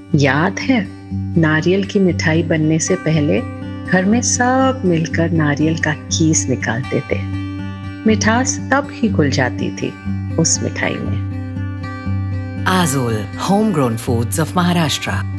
याद है, नारियल की मिठाई बनने से पहले घर में सब मिलकर नारियल का कीस निकालते थे। मिठास तब ही घुल जाती थी उस मिठाई में। Azul, homegrown foods of Maharashtra.